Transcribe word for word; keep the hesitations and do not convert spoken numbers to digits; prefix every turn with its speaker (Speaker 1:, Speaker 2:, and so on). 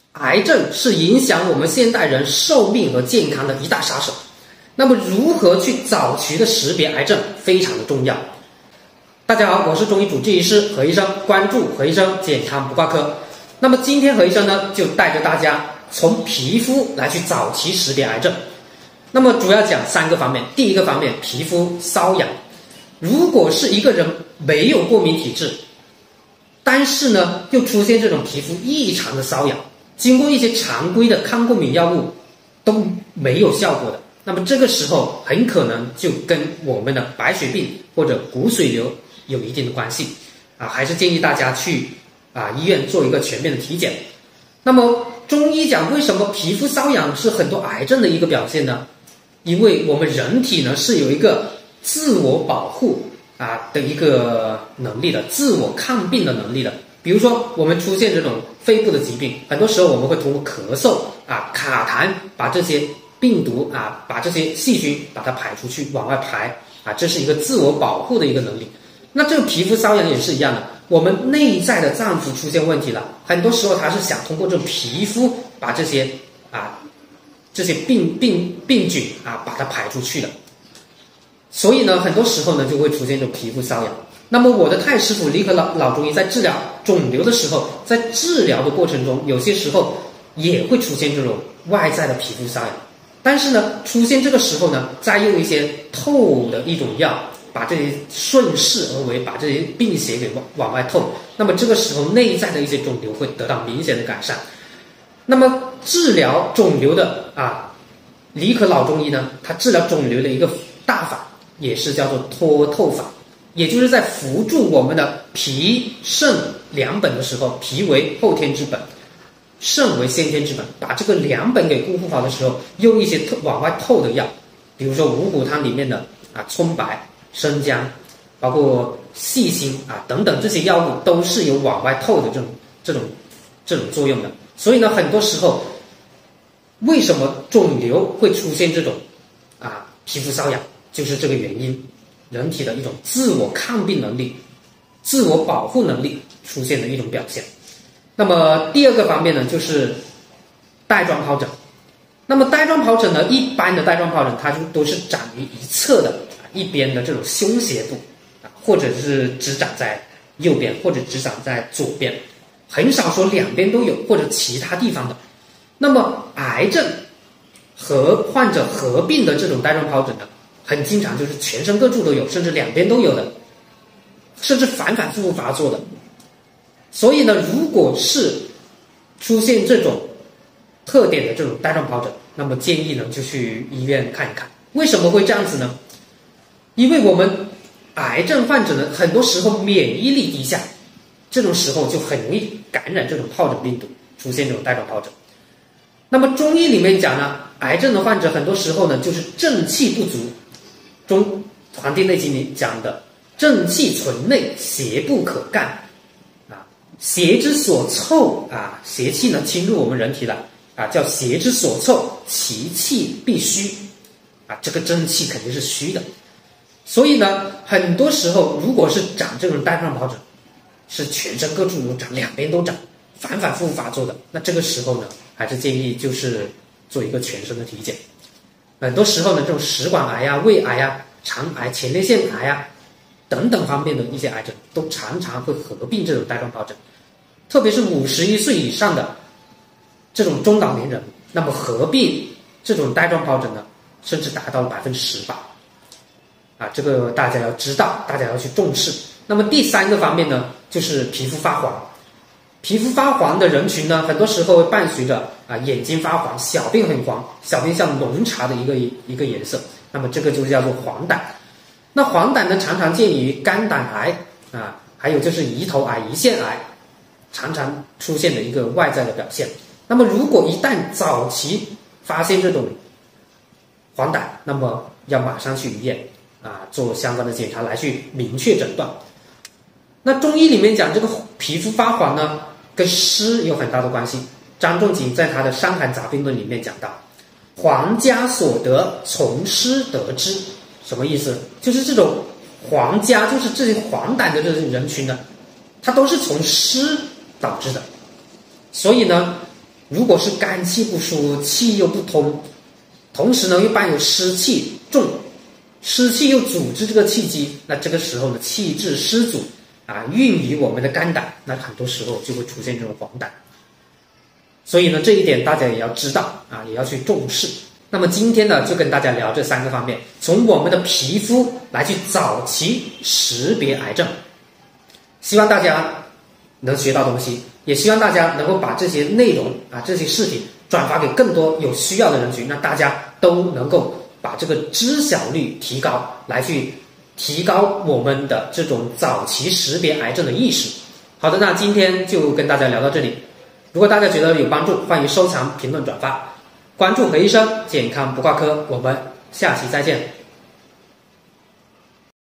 Speaker 1: 癌症是影响我们现代人寿命和健康的一大杀手。那么如何去早期的识别癌症非常的重要。大家好，我是中医主治医师何医生，关注何医生健康不挂科。那么今天何医生呢，就带着大家从皮肤来去早期识别癌症。那么主要讲三个方面。第一个方面，皮肤瘙痒。如果是一个人没有过敏体质，但是呢又出现这种皮肤异常的瘙痒，经过一些常规的抗过敏药物都没有效果的，那么这个时候很可能就跟我们的白血病或者骨髓瘤有一定的关系啊，还是建议大家去啊医院做一个全面的体检。那么中医讲为什么皮肤瘙痒是很多癌症的一个表现呢？因为我们人体呢是有一个自我保护啊的一个能力的，自我抗病的能力的。比如说我们出现这种肺部的疾病，很多时候我们会通过咳嗽啊、卡痰，把这些病毒啊、把这些细菌把它排出去，往外排啊，这是一个自我保护的一个能力。那这个皮肤瘙痒也是一样的，我们内在的脏腑出现问题了，很多时候它是想通过这种皮肤把这些啊这些病病病菌啊把它排出去的。所以呢很多时候呢就会出现这种皮肤瘙痒。那么我的太师傅李可老老中医在治疗肿瘤的时候，在治疗的过程中，有些时候也会出现这种外在的皮肤瘙痒，但是呢出现这个时候呢，再用一些透的一种药，把这些顺势而为，把这些病邪给往往外透，那么这个时候内在的一些肿瘤会得到明显的改善。那么治疗肿瘤的啊李可老中医呢，他治疗肿瘤的一个大法也是叫做脱透法，也就是在扶助我们的脾肾两本的时候，脾为后天之本，肾为先天之本，把这个两本给固护好的时候，用一些透往外透的药，比如说五谷汤里面的啊葱白、生姜，包括细辛啊等等，这些药物都是有往外透的这种这种这种作用的。所以呢很多时候为什么肿瘤会出现这种啊皮肤瘙痒，就是这个原因，人体的一种自我抗病能力、自我保护能力出现的一种表现。那么第二个方面呢，就是带状疱疹。那么带状疱疹呢，一般的带状疱疹它就都是长于一侧的一边的这种胸胁部，或者是只长在右边，或者只长在左边，很少说两边都有，或者其他地方的。那么癌症和患者合并的这种带状疱疹呢，很经常就是全身各处都有，甚至两边都有的，甚至反反复复发作的。所以呢如果是出现这种特点的这种带状疱疹，那么建议呢就去医院看一看。为什么会这样子呢？因为我们癌症患者呢很多时候免疫力低下，这种时候就很容易感染这种疱疹病毒，出现这种带状疱疹。那么中医里面讲呢，癌症的患者很多时候呢就是正气不足，中《黄帝内经》里讲的正气存内，邪不可干啊，邪之所凑啊，邪气呢侵入我们人体了啊，叫邪之所凑，其气必虚啊，这个正气肯定是虚的。所以呢很多时候如果是长这种带状疱疹，是全身各处都长，两边都长，反反复复发作的，那这个时候呢还是建议就是做一个全身的体检。很多时候呢这种食管癌啊、胃癌啊、肠癌、前列腺癌啊等等方面的一些癌症都常常会合并这种带状疱疹，特别是五十一岁以上的这种中老年人，那么合并这种带状疱疹呢甚至达到了百分之十八啊，这个大家要知道，大家要去重视。那么第三个方面呢，就是皮肤发黄。皮肤发黄的人群呢，很多时候会伴随着啊眼睛发黄、小便很黄，小便像浓茶的一个一个颜色，那么这个就叫做黄疸。那黄疸呢，常常见于肝胆癌啊，还有就是胰头癌、胰腺癌，常常出现的一个外在的表现。那么如果一旦早期发现这种黄疸，那么要马上去医院啊做相关的检查来去明确诊断。那中医里面讲这个皮肤发黄呢，跟湿有很大的关系。张仲景在他的《伤寒杂病论》里面讲到，黄家所得，从湿得之。什么意思？就是这种黄家，就是这些黄疸的这种人群呢，它都是从湿导致的。所以呢如果是肝气不舒，气又不通，同时呢又伴有湿气重，湿气又阻滞这个气机，那这个时候呢气滞湿阻啊，运于我们的肝胆，那很多时候就会出现这种黄疸。所以呢这一点大家也要知道啊，也要去重视。那么今天呢就跟大家聊这三个方面，从我们的皮肤来去早期识别癌症。希望大家能学到东西，也希望大家能够把这些内容啊这些视频转发给更多有需要的人群，让大家都能够把这个知晓率提高，来去提高我们的这种早期识别癌症的意识。好的，那今天就跟大家聊到这里。如果大家觉得有帮助，欢迎收藏、评论、转发，关注何医生健康不挂科，我们下期再见。